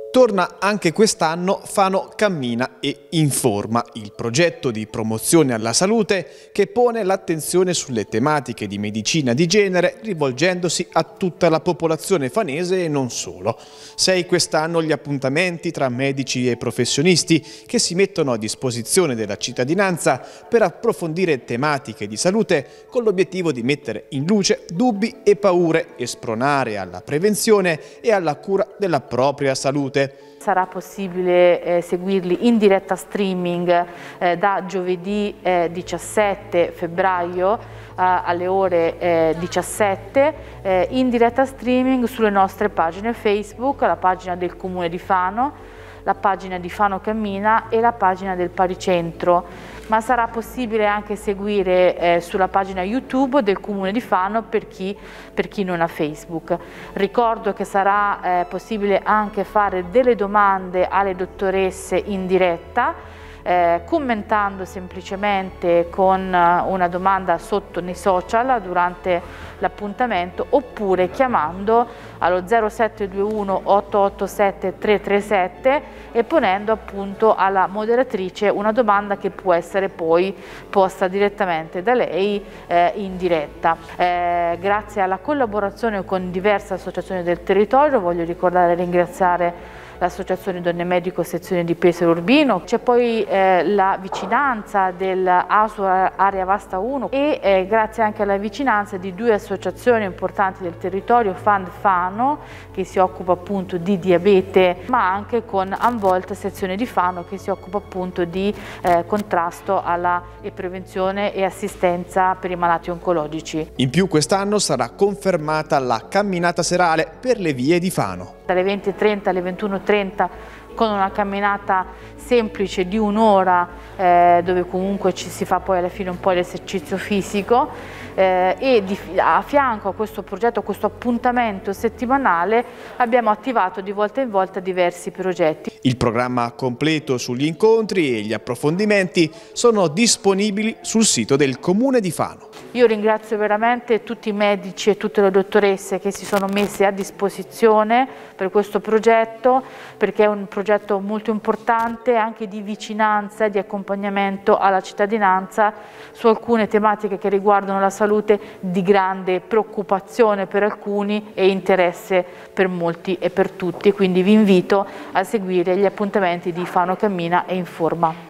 Torna anche quest'anno Fano Cammina e Informa, il progetto di promozione alla salute che pone l'attenzione sulle tematiche di medicina di genere rivolgendosi a tutta la popolazione fanese e non solo. 6 quest'anno gli appuntamenti tra medici e professionisti che si mettono a disposizione della cittadinanza per approfondire tematiche di salute con l'obiettivo di mettere in luce dubbi e paure e spronare alla prevenzione e alla cura della propria salute. Sarà possibile seguirli in diretta streaming da giovedì 17 febbraio alle ore 17 in diretta streaming sulle nostre pagine Facebook, la pagina del Comune di Fano, la pagina di Fano Cammina e la pagina del Paricentro, ma sarà possibile anche seguire sulla pagina YouTube del Comune di Fano per chi non ha Facebook. Ricordo che sarà possibile anche fare delle domande alle dottoresse in diretta, commentando semplicemente con una domanda sotto nei social durante l'appuntamento oppure chiamando allo 0721 887 337 e ponendo appunto alla moderatrice una domanda che può essere poi posta direttamente da lei in diretta. Grazie alla collaborazione con diverse associazioni del territorio, voglio ricordare e ringraziare l'Associazione Donne Medico sezione di Pesaro Urbino, c'è poi la vicinanza dell'ASU Area Vasta 1 e grazie anche alla vicinanza di 2 associazioni importanti del territorio, Fano che si occupa appunto di diabete, ma anche con Amvolt sezione di Fano che si occupa appunto di contrasto e prevenzione e assistenza per i malati oncologici. In più quest'anno sarà confermata la camminata serale per le vie di Fano. Dalle 20:30 alle 21:30 con una camminata semplice di un'ora dove comunque ci si fa poi alla fine un po' l'esercizio fisico e a fianco a questo progetto, a questo appuntamento settimanale abbiamo attivato di volta in volta diversi progetti. Il programma completo sugli incontri e gli approfondimenti sono disponibili sul sito del Comune di Fano. Io ringrazio veramente tutti i medici e tutte le dottoresse che si sono messe a disposizione per questo progetto, perché è un progetto molto importante anche di vicinanza e di accompagnamento alla cittadinanza su alcune tematiche che riguardano la salute di grande preoccupazione per alcuni e interesse per molti e per tutti. Quindi vi invito a seguire gli appuntamenti di Fano Cammina e Informa.